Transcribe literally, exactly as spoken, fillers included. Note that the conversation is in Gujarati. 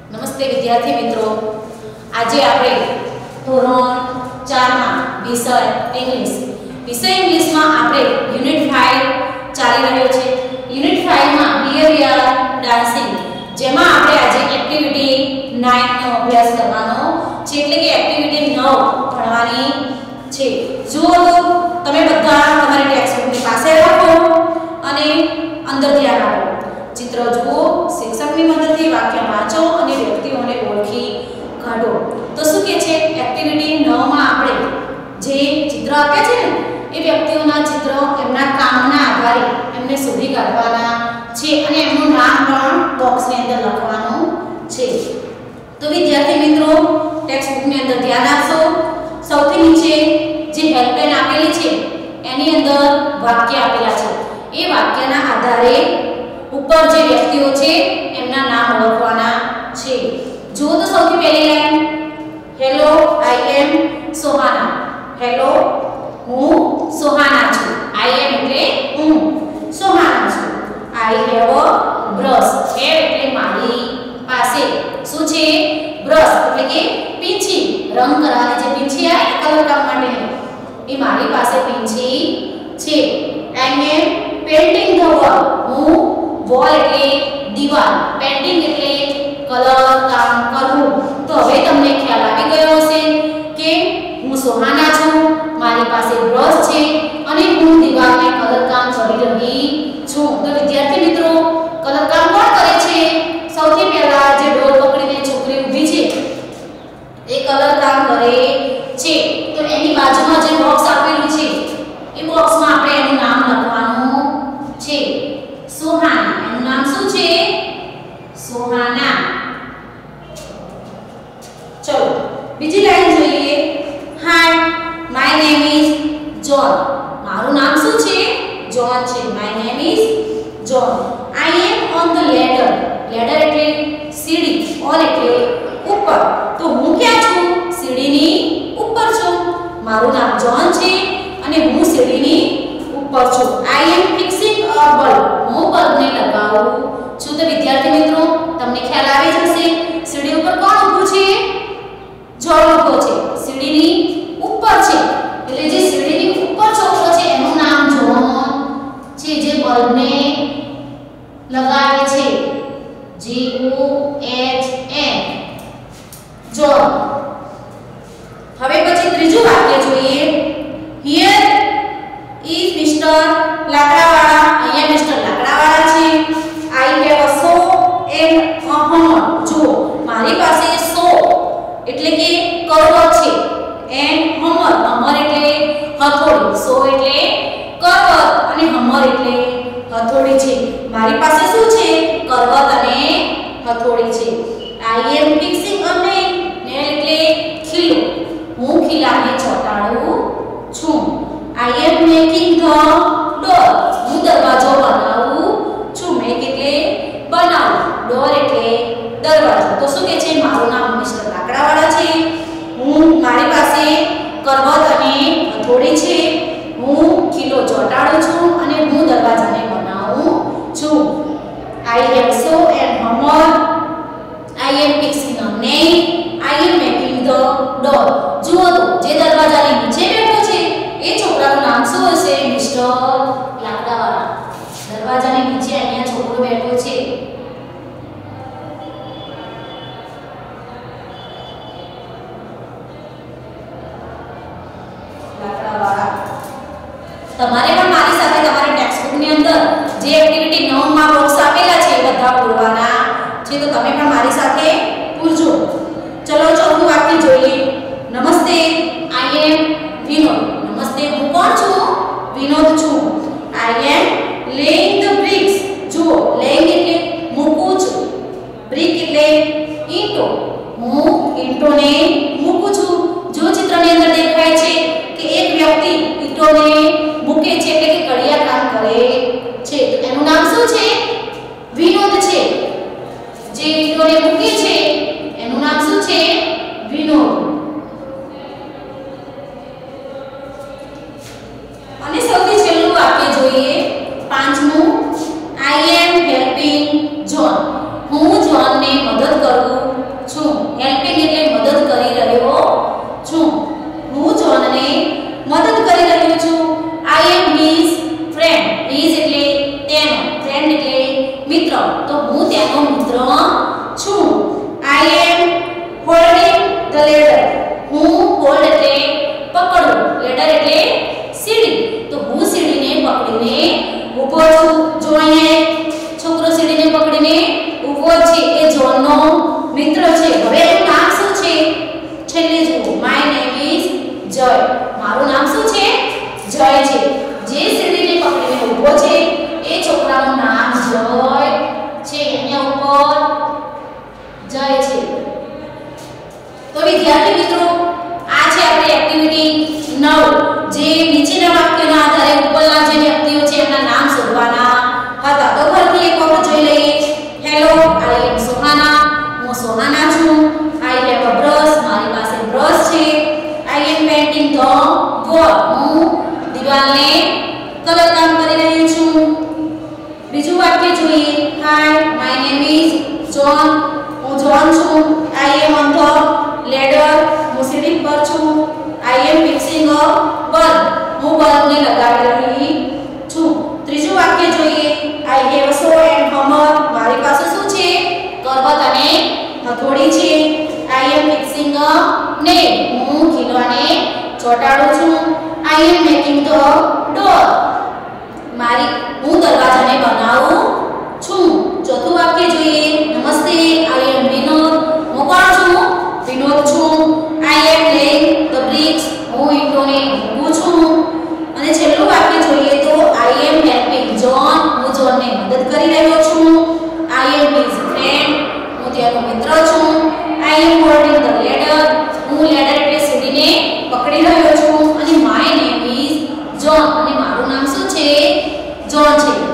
નમસ્તે વિદ્યાર્થી મિત્રો, આજે આપણે ધોરણ ચાર માં વિષય ઇંગ્લિશ વિષય ઇંગ્લિશમાં આપણે યુનિટ પાંચ ચાલી રહ્યો છે। યુનિટ પાંચ માં બિહેવિયર ડાન્સિંગ, જેમાં આપણે આજે એક્ટિવિટી નવ નો અભ્યાસ કરવાનો છે, એટલે કે એક્ટિવિટી નવ ભણવાની છે। જુઓ તો તમે બધા તમારી ટેક્સ્ટબુકની પાસે રાખો અને અંદર ધ્યાન આપો। ચિત્ર જુઓ, શિક્ષકની મદદથી વાક્ય વાંચો અને વ્યક્તિઓને ઓળખી કાઢો। તો શું કે છે, એક્ટિવિટી નવ માં આપણે જે ચિત્ર આપ્યા છે ને એ વ્યક્તિઓના ચિત્ર એમના કામના આધારે એમને શોધી કાઢવાના છે અને એમનું નામ પણ બોક્સની અંદર લખવાનું છે। તો વિદ્યાર્થી મિત્રો, ટેક્સ્ટ બુકની અંદર ધ્યાન આપશો। સૌથી નીચે જે હેલ્પલાઇન આપેલી છે એની અંદર વાક્ય આપેલા છે, એ વાક્યના આધારે ઉપર જે વ્યક્તિઓ છે એમના નામ ઓળખવાના છે। જુઓ તો સૌથી પહેલી line, hello I am Sohana. Hello, હું સોહાના છું। આઈ એમ એટલે હું, સોહાના છું। I have a brush. Have એટલે મારી પાસે શું છે? બ્રશ એટલે કે પીંછી, રંગ કરવાની જે પીંછી આવે કલર કામ માટે એ મારી પાસે પીંછી છે। I am painting the wall. હું વોલ એટલે દીવાલ, પેઇન્ટિંગ એટલે કલર કામ કરવું। તો હવે તમને ખ્યાલ આવી ગયો હશે કે હું સોહાના છું, મારી પાસે બ્રશ છે અને હું દીવાલને કલર કામ કરી રહી છું। તો વિદ્યાર્થી મિત્રો, કલર કામ કોણ કરે છે? સૌથી પહેલા જે ડોલ પકડીને છોકરી ઊભી છે એ કલર કામ કરે છે। તો એની બાજુમાં જે બોક્સ આપેલું છે એ બોક્સમાં આપણે એનું નામ લખવાનું છે, સોહાના। એનું નામ શું છે? સોહાના। ચલો બીજી લાઈન જોઈએ। Hi, my name is John. મારું નામ શું છે? જોન છે। My name is John. I am on the ladder. Ladder એટલે સીડી, ઓન એટલે ઉપર। તો હું ક્યાં છું? સીડીની ઉપર છું। મારું નામ જોન છે અને હું સીડીની ઉપર છું। I am fixing a bulb. હું બલ્બને લગાવું છું। તો વિદ્યાર્થી મિત્રો, તમને ખ્યાલ આવી જશે સીડી ઉપર કોણ ઊભું છે? જોન ઊભો છે, સીડીની ઉપર છે, એટલે જે સીડીની ઉપર છોકરો છે એનું નામ જોન છે, જે બલ્બને લગાવે છે, G O H N, John. હવે પછી ત્રીજું વાક્ય જોઈએ। Here is mister Lakdawala. અહીંયા મિસ્ટર લાકડાવાળા છે। I have a saw and a hammer. જો મારી પાસે સો એટલે કે કરવત છે, એન્ડ હમર, હમર એટલે હથોડી, સો એટલે કરવત અને હમર એટલે હથોડી છે। મારી પાસે શું છે? કરવત અને હથોડી છે। I am fixing a nail. Nail એટલે ખીલો, હું ખીલાને ચોંટાડું છું। I am making the door. હું દરવાજો બનાવું છું। મેક એટલે બનાવું, ડોર એટલે દરવાજો। તો શું કે છે? મારું નામ મિસ્ટર લાકડાવાળા છે, હું મારી પાસે કરવત અને હથોડી છે, હું ખીલો ચોંટાડું છું અને હું દરવાજાને બનાવું છું। I have saw and hammer. I am fixing a nail. I am making the door. જુઓ તો જે દરવાજાની નીચે બેઠો છે એ છોકરાનું નામ શું હશે? મિસ્ટર લાકડાવાળા। દરવાજાની નીચે અહીંયા છોકરો બેઠો છે। લાકડાવાળા। તમારે પણ મારી સાથે તમારી ટેક્સ્ટબુકની અંદર જે એક્ટિવિટી નવ માં બોક્સ આપેલા છે એ બધા પૂરવાના છે, તો તમે પણ મારી સાથે પૂરજો। ચલો ચોથું વાક્ય જોઈએ। નમસ્તે, આઈ એમ વિનોદ। નમસ્તે, હું કોણ છું? વિનોદ છું। I am laying the bricks. જુઓ, લેઇંગ એટલે મૂકું છું, બ્રિક એટલે ઈંટો, હું ઈંટોને મૂકું છું। જો ચિત્રની અંદર દેખાય છે કે એક વ્યક્તિ ઈંટોને મૂકે છે, એટલે કે કડિયા કામ કરે છે, તો એનું નામ શું છે? વિનોદ છે। જે ઈંટોને મૂકે છે એનું નામ શું છે? વિનોદ। અને સૌથી છેલ્લું વાક્ય જોઈએ, પાંચમું। I am helping John. હું જોનને મદદ કરું વિદ્યાર્થી મિત્રો, આ છે આપણી એક્ટિવિટી નવ, જે નીચેના વાક્યોના આધારે ઉપરના જે વ્યક્તિઓ છે એમના નામ શોધવાના હતા. તો ફરીથી એક વખત જોઈ લઈએ. હેલો, આઈ એમ સોહાના, હું સોહાના છું. આઈ હેવ અ બ્રશ, મારી પાસે બ્રશ છે. I am painting the wall, હું દિવાલને કલર કામ કરી રહી છું. બીજું વાક્ય જોઈએ. Hi, my name is John, હું જોન છું. I am on the ladder, હું સીડી પર છું. I am fixing a bulb, હું બલ્બને લગાવી રહી છું. ત્રીજું વાક્ય જોઈએ. આઈ હેવ સો એન્ડ હમર, મારી પાસે શું છે? કરવત અને હથોડી છે. I am fixing a nail, હું ખીલાને ચોંટાડું છું. I am making the door, મારી હું દરવાજાને બનાવું છું. ચોથું વાક્ય જોઈએ. નમસ્તે, આઈ એમ વિનોદ, હું કોણ છું? વિનોદ છું. I am laying the bricks, હું ઈંટોને મૂકું છું. અને છેલ્લું વાક્ય જોઈએ તો આઈ એમ હેલ્પિંગ જોન, હું જોનને મદદ કરી રહ્યો છું. આઈ એમ હિઝ ફ્રેન્ડ, હું તેનો મિત્ર છું. I am holding the ladder, હું લેડર એટલે સીડીને પકડી રહ્યો છું. અને માય નેમ ઇઝ જોન, અને મારું નામ શું છે? જોન છે.